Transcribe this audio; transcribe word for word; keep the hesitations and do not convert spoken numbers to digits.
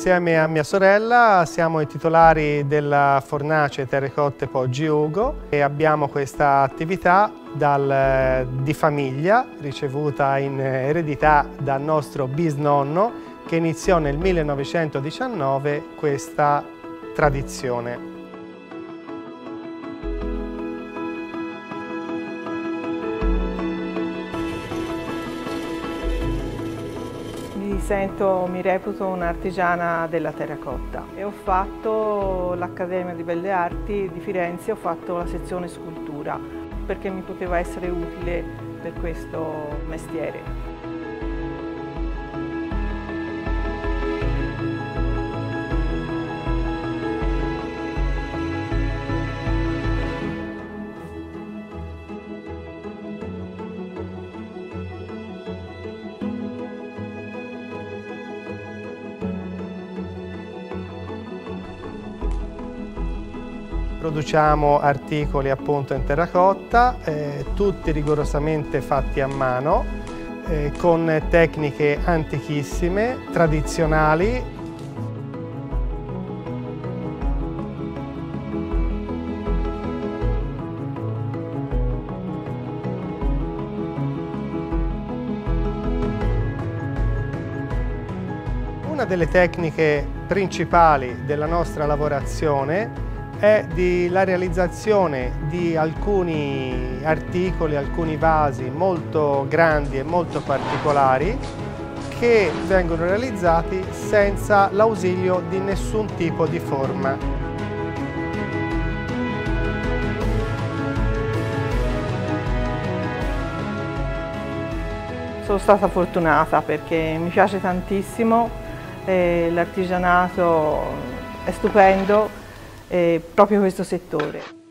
Insieme a mia sorella siamo i titolari della fornace Terrecotte Poggi Ugo e abbiamo questa attività dal, di famiglia ricevuta in eredità dal nostro bisnonno che iniziò nel millenovecentodiciannove questa tradizione. Mi sento, mi reputo un'artigiana della terracotta e ho fatto l'Accademia di Belle Arti di Firenze, ho fatto la sezione scultura perché mi poteva essere utile per questo mestiere. Produciamo articoli appunto in terracotta, eh, tutti rigorosamente fatti a mano, eh, con tecniche antichissime, tradizionali. Una delle tecniche principali della nostra lavorazione è di la realizzazione di alcuni articoli, alcuni vasi molto grandi e molto particolari che vengono realizzati senza l'ausilio di nessun tipo di forma. Sono stata fortunata perché mi piace tantissimo, eh, l'artigianato è stupendo. Eh, proprio questo settore.